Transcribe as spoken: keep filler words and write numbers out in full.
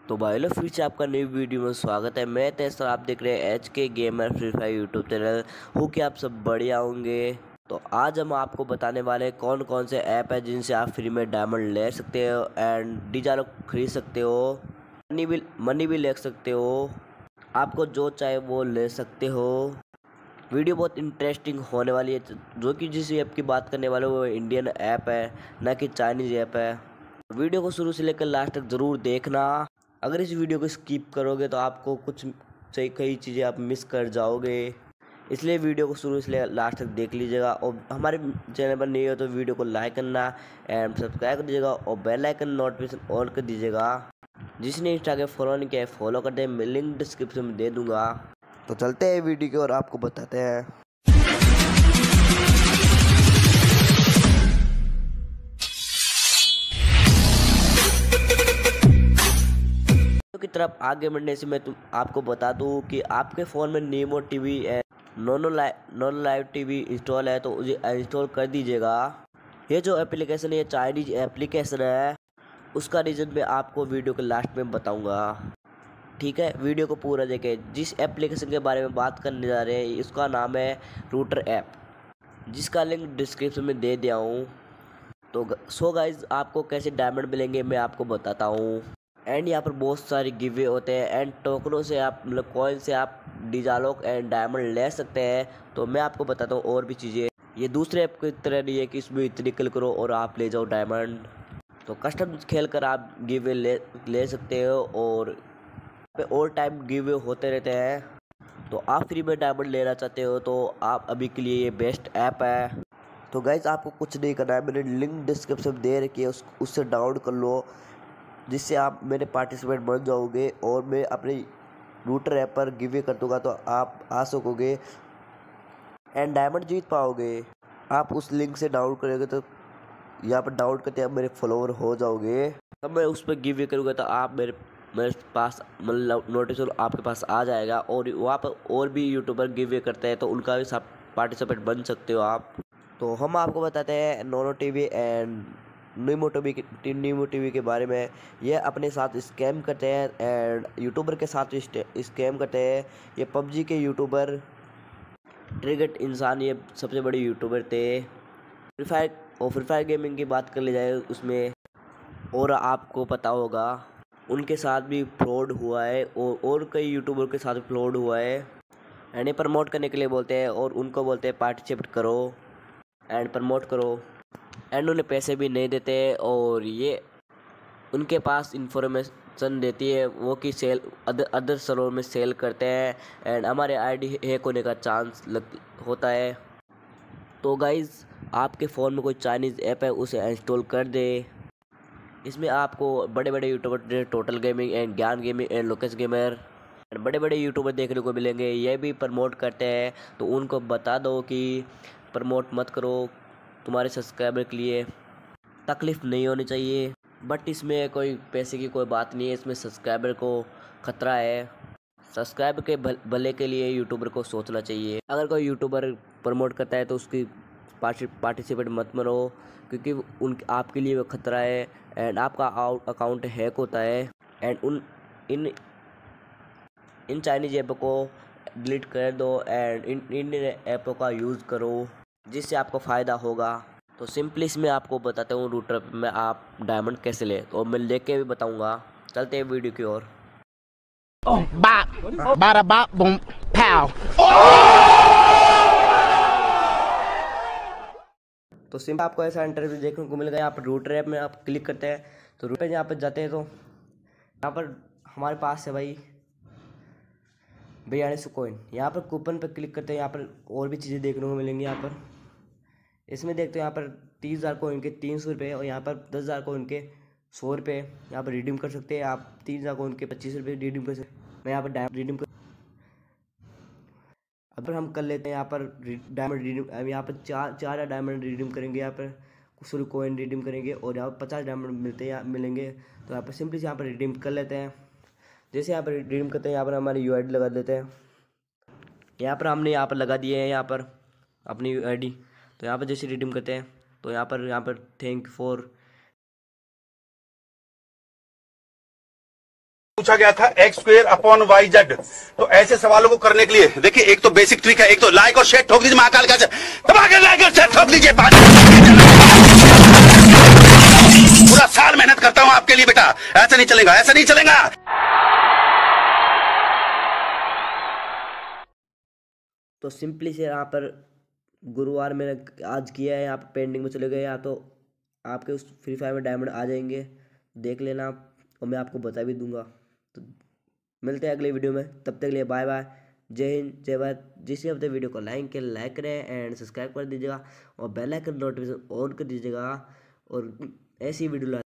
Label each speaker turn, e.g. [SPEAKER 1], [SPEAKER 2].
[SPEAKER 1] तो भाई लोग फिर से आपका न्यू वीडियो में स्वागत है। मैं तेसर आप देख रहे हैं H K gamer Free Fire YouTube channel. हो कि आप सब बढ़िया होंगे। तो आज हम आपको बताने वाले हैं कौन कौन से ऐप है जिनसे आप फ्री में डायमंड ले सकते हो एंड डीजालो खरीद सकते हो, मनी भी मनी भी ले सकते हो, आपको जो चाहे वो ले सकते हो। वीडियो बहुत इंटरेस्टिंग होने वाली है। जो कि जिस ऐप की बात करने वाले वो इंडियन ऐप है, ना कि चाइनीज़ ऐप है। वीडियो को शुरू से लेकर लास्ट तक ज़रूर देखना। अगर इस वीडियो को स्किप करोगे तो आपको कुछ सही कई चीज़ें आप मिस कर जाओगे, इसलिए वीडियो को शुरू से लेकर लास्ट तक देख लीजिएगा। और हमारे चैनल पर नहीं हो तो वीडियो को लाइक करना एंड सब्सक्राइब कर दीजिएगा और बेल आइकन नोटिफिकेशन ऑन कर दीजिएगा। जिसने इंस्टाग्राम फॉलो नहीं किया है फॉलो कर दे, मैं लिंक डिस्क्रिप्शन में दे दूँगा। तो चलते हैं वीडियो की और आपको बताते हैं। की तरफ आगे बढ़ने से मैं तुम आपको बता दूं कि आपके फ़ोन में Nimo TV and Nono Live Nono Live TV install है तो उसे इंस्टॉल कर दीजिएगा। ये जो एप्लीकेशन है ये चाइनीज एप्लीकेशन है, उसका रीज़न मैं आपको वीडियो के लास्ट में बताऊंगा। ठीक है, वीडियो को पूरा देखें। जिस एप्लीकेशन के बारे में बात करने जा रहे हैं इसका नाम है रूटर ऐप, जिसका लिंक डिस्क्रिप्शन में दे दिया हूँ। तो सो गाइज आपको कैसे डायमंड मिलेंगे मैं आपको बताता हूँ। एंड यहाँ पर बहुत सारी गिवे होते हैं एंड टोकनों से आप मतलब कॉइन से आप डिजालोक एंड डायमंड ले सकते हैं। तो मैं आपको बताता हूँ और भी चीज़ें। ये दूसरे ऐप की तरह नहीं है कि इसमें इतनी क्लिक करो और आप ले जाओ डायमंड। तो कस्टम खेल कर आप गिवे ले ले सकते हो और पे ऑल टाइम गिवे होते रहते हैं। तो आप फ्री में डायमंड लेना चाहते हो तो आप अभी के लिए ये बेस्ट ऐप है। तो गाइज आपको कुछ नहीं करना है, मैंने लिंक डिस्क्रिप्शन में दे रखी है, उस उससे डाउनलोड कर लो, जिससे आप मेरे पार्टिसिपेंट बन जाओगे और मैं अपने रूटर ऐप पर गिवे कर दूंगा तो आप आ सकोगे एंड डायमंड जीत पाओगे। आप उस लिंक से डाउनलोड करोगे तो यहाँ पर डाउनलोड करते आप मेरे फॉलोवर हो जाओगे। तब मैं उस पर गिवे करूँगा तो आप मेरे मेरे पास मतलब नोटिफिकेशन आपके पास आ जाएगा। और वहाँ पर और भी यूट्यूबर गिवे करते हैं तो उनका भी सब पार्टिसिपेंट बन सकते हो आप। तो हम आपको बताते हैं Nono TV and Nimo TV के नीमो टीवी के बारे में। ये अपने साथ स्कैम करते हैं एंड यूट्यूबर के साथ स्कैम करते हैं। ये पबजी के यूट्यूबर ट्रिगर्ड इंसान ये सबसे बड़े यूट्यूबर थे। फ्री फायर और फ्री फायर गेमिंग की बात कर ली जाए उसमें और आपको पता होगा उनके साथ भी फ्रॉड हुआ है और और कई यूट्यूबर के साथ फ्रॉड हुआ है। एंड ये प्रमोट करने के लिए बोलते हैं और उनको बोलते हैं पार्टिसिपेट करो एंड प्रमोट करो एंड उन्हें पैसे भी नहीं देते। और ये उनके पास इंफॉर्मेशन देती है वो कि सेल अदर अदर सर्वर में सेल करते हैं एंड हमारे आईडी हैक होने का चांस लग होता है। तो गाइज़ आपके फ़ोन में कोई चाइनीज़ ऐप है उसे इंस्टॉल कर दे। इसमें आपको बड़े बड़े YouTuber Total Gaming and Gyan Gaming and Lokesh Gamer बड़े बड़े यूट्यूबर देखने को मिलेंगे। ये भी प्रमोट करते हैं तो उनको बता दो कि प्रमोट मत करो, तुम्हारे सब्सक्राइबर के लिए तकलीफ़ नहीं होनी चाहिए। बट इसमें कोई पैसे की कोई बात नहीं है, इसमें सब्सक्राइबर को खतरा है। सब्सक्राइबर के भल, भले के लिए यूट्यूबर को सोचना चाहिए। अगर कोई यूट्यूबर प्रमोट करता है तो उसकी पार्टिसिपेट मत मरो, क्योंकि उन आपके लिए वो खतरा है एंड आपका अकाउंट हैक होता है। एंड उन इन इन चाइनीज ऐपों को डिलीट कर दो एंड इन इन ऐपों का यूज़ करो जिससे आपको फ़ायदा होगा। तो सिंपली इसमें आपको बताता हूँ रूटर में आप डायमंड कैसे ले, तो मैं लेके भी बताऊँगा। चलते हैं वीडियो की ओर।
[SPEAKER 2] Bop, bada bop, boom, pow.
[SPEAKER 1] तो सिंपल आपको ऐसा इंटरव्यू देखने को मिलेगा। यहाँ पर रूटर ऐप में आप क्लिक करते हैं तो रूटर यहाँ पर जाते हैं तो यहाँ पर हमारे पास है भाई बयालीस सौ कॉइन। यहाँ पर कूपन पर क्लिक करते हैं, यहाँ पर और भी चीज़ें देखने को मिलेंगी। यहाँ पर इसमें देखते हैं यहाँ पर तीस हज़ार कॉइन के तीन सौ रुपये और यहाँ पर दस हज़ार कॉइन के सौ रुपये यहाँ पर रिडीम कर सकते हैं। आप तीन हज़ार कॉइन के पच्चीस रुपये रिडीम कर सकते हैं। मैं यहाँ पर डायमंड रिडीम कर अब हम कर लेते हैं यहाँ पर डायमंड रिडीम। यहाँ पर चार चार डायमंड रिडीम करेंगे, यहाँ पर कुछ कॉइन रिडीम करेंगे और यहाँ पर पचास डायमंड मिलते हैं मिलेंगे। तो यहाँ पर सिंपली यहाँ पर रिडीम कर लेते हैं। जैसे यहाँ पर रिडीम करते हैं यहाँ पर हमारी यू आई डी लगा देते हैं। यहाँ पर हमने यहाँ पर लगा दिए हैं यहाँ पर अपनी यू आई डी। तो यहाँ पर जैसे रिडीम करते हैं तो यहाँ पर यहाँ पर थैंक फॉर
[SPEAKER 3] पूछा गया था X square upon Y Z. तो ऐसे सवालों को करने के लिए देखिए, एक तो बेसिक ट्रिक है, एक तो लाइक और शेयर ठोक दीजिए महाकाल का, दबा के लाइक और शेयर ठोक दीजिए। पूरा साल मेहनत करता हूं आपके लिए बेटा, ऐसा नहीं चलेगा, ऐसा नहीं चलेगा।
[SPEAKER 1] तो सिंपली से यहाँ पर गुरुवार मैंने आज किया है, यहाँ पर पेंडिंग में चले गए, या तो आपके उस फ्री फायर में डायमंड आ जाएंगे, देख लेना आप, और मैं आपको बता भी दूंगा। तो मिलते हैं अगले वीडियो में, तब तक के लिए बाय बाय, जय हिंद जय भारत। जिस हफ्ते वीडियो को लाइक के लाइक करें एंड सब्सक्राइब कर दीजिएगा और बेल आइकन नोटिफिकेशन ऑन कर दीजिएगा, और ऐसी वीडियो